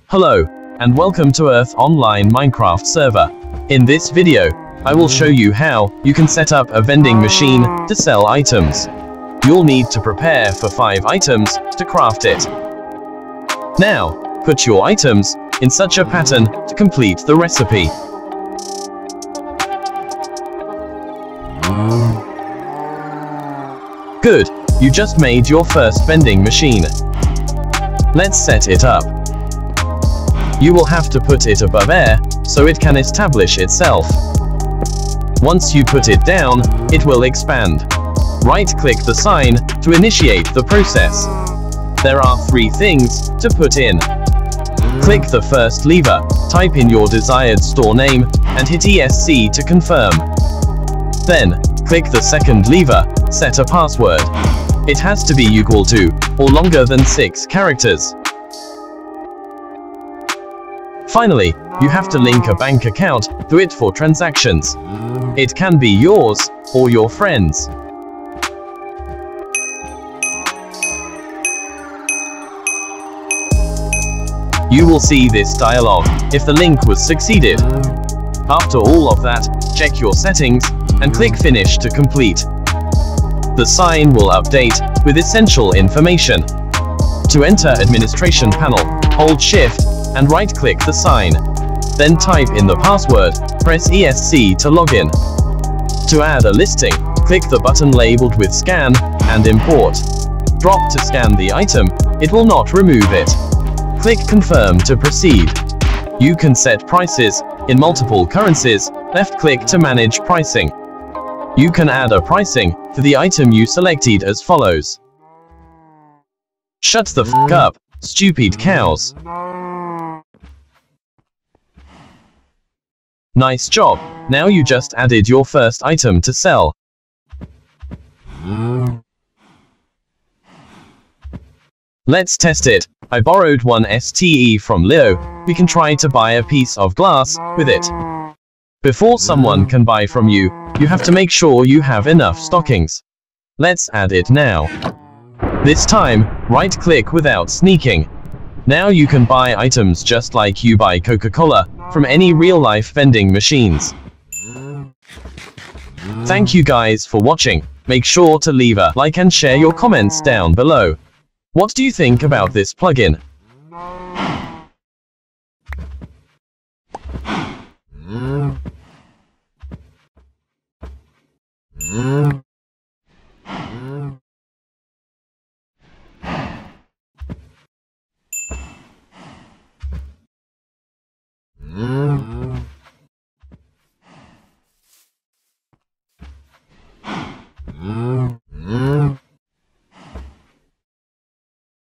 Hello, and welcome to Earth Online Minecraft server. In this video, I will show you how you can set up a vending machine to sell items. You'll need to prepare for 5 items to craft it. Now, put your items in such a pattern to complete the recipe. Good, you just made your first vending machine. Let's set it up. You will have to put it above air, so it can establish itself. Once you put it down, it will expand. Right-click the sign to initiate the process. There are 3 things to put in. Click the first lever, type in your desired store name, and hit ESC to confirm. Then, click the second lever, set a password. It has to be equal to, or longer than 6 characters. Finally, you have to link a bank account to it for transactions. It can be yours, or your friends. You will see this dialog if the link was succeeded. After all of that, check your settings, and click Finish to complete. The sign will update with essential information. To enter Administration Panel, hold Shift, and right-click the sign. Then type in the password, press ESC to log in. To add a listing, click the button labeled with Scan, and Import. Drop to scan the item, it will not remove it. Click Confirm to proceed. You can set prices in multiple currencies, left-click to manage pricing. You can add a pricing for the item you selected as follows. Shut the f*** up, stupid cows. Nice job, now you just added your first item to sell. Let's test it. I borrowed 1 STE from Leo. We can try to buy a piece of glass with it. Before someone can buy from you, you have to make sure you have enough stockings. Let's add it now. This time, right-click without sneaking. Now you can buy items just like you buy Coca-Cola from any real-life vending machines. Thank you guys for watching. Make sure to leave a like and share your comments down below. What do you think about this plugin?